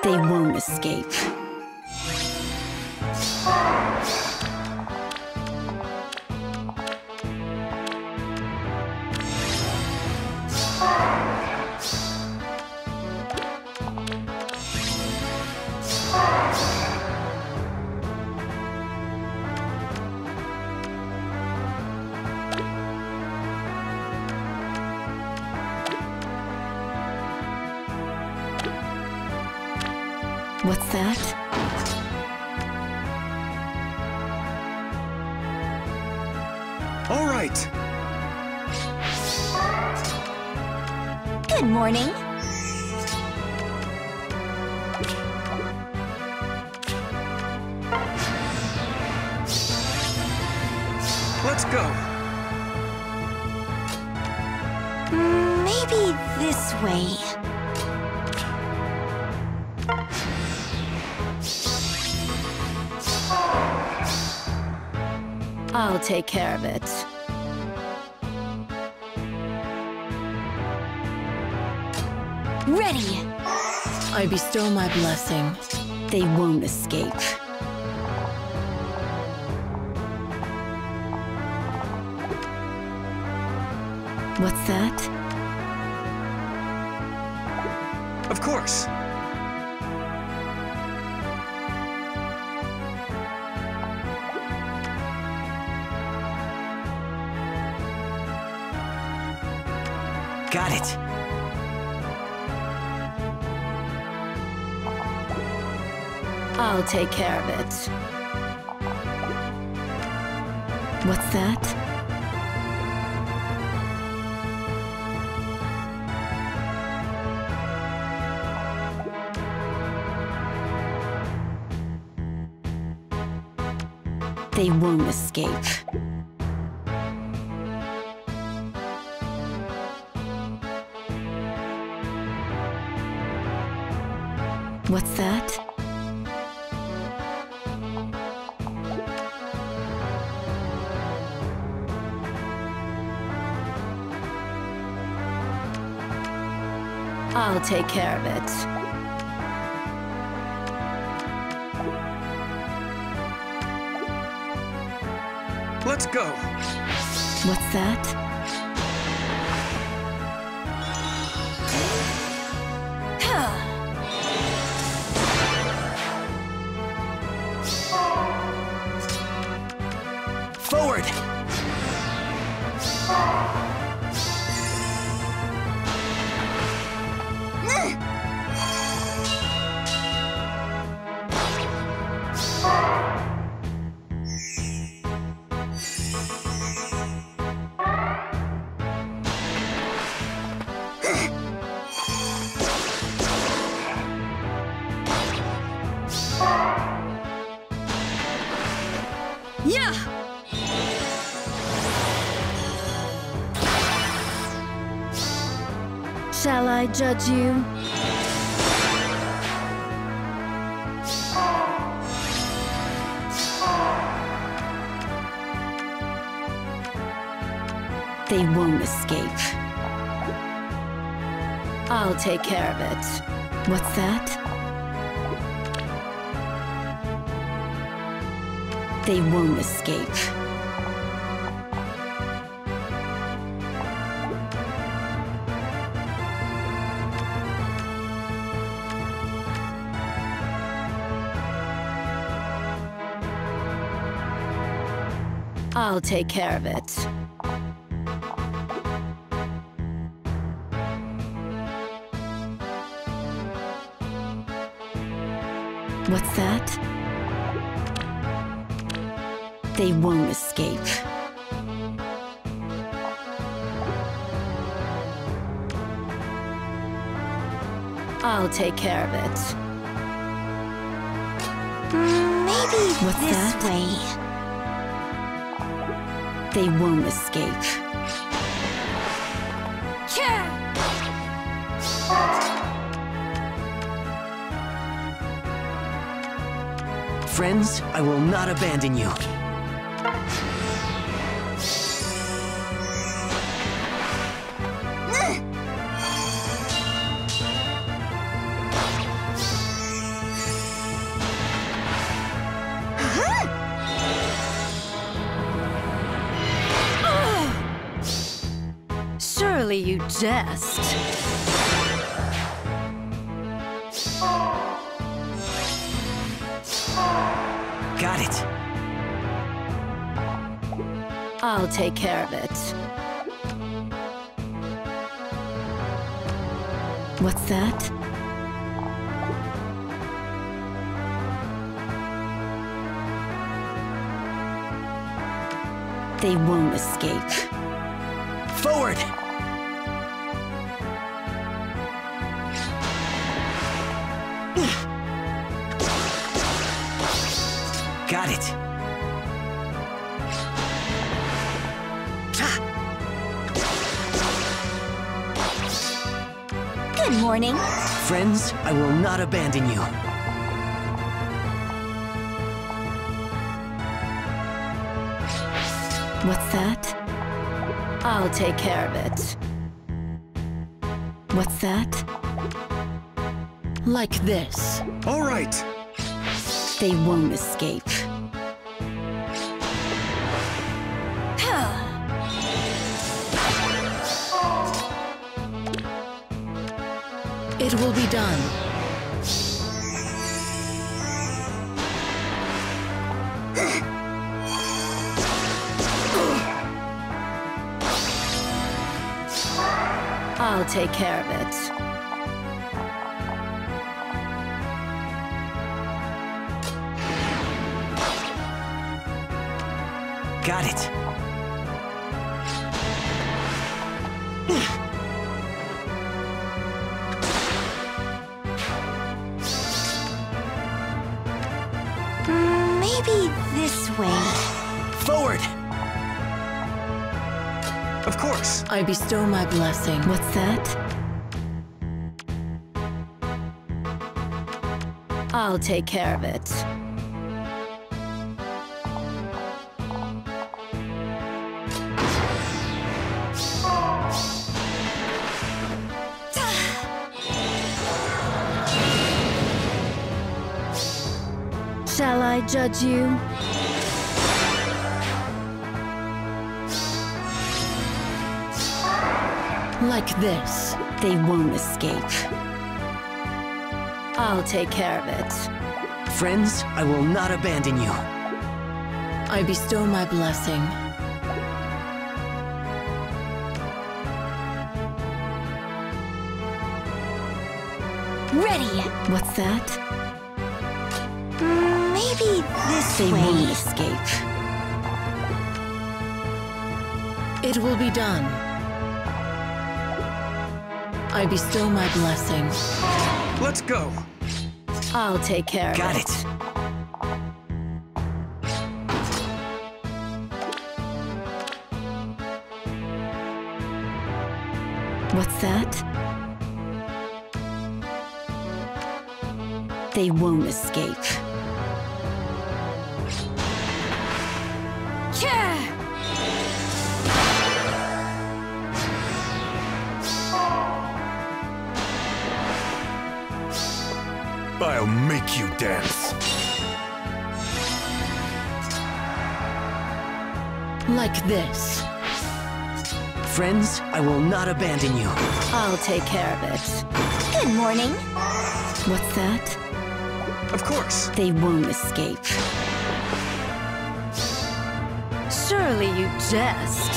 They won't escape. What's that? All right. Good morning. Let's go. Maybe this way. I'll take care of it. Ready! I bestow my blessing. They won't escape. What's that? Of course. Got it. I'll take care of it. What's that? They won't escape. What's that? I'll take care of it. Let's go. What's that? Forward. Yeah! Shall I judge you? They won't escape. I'll take care of it. What's that? They won't escape. I'll take care of it. What's that? They won't escape. I'll take care of it. Maybe what's this way? They won't escape. Friends, I will not abandon you. Surely you jest. Got it. I'll take care of it. What's that? They won't escape. Forward! Got it. Good morning. Friends, I will not abandon you. What's that? I'll take care of it. What's that? Like this. All right. They won't escape. It will be done. I'll take care of it. Got it. Maybe this way. Forward! Of course. I bestow my blessing. What's that? I'll take care of it. Shall I judge you? Like this, they won't escape. I'll take care of it. Friends, I will not abandon you. I bestow my blessing. Ready! What's that? Maybe this way. They won't escape. It will be done. I bestow my blessing. Let's go. I'll take care of it. Got it. What's that? They won't escape. I'll make you dance. Like this. Friends, I will not abandon you. I'll take care of it. Good morning. What's that? Of course. They won't escape. Surely you jest.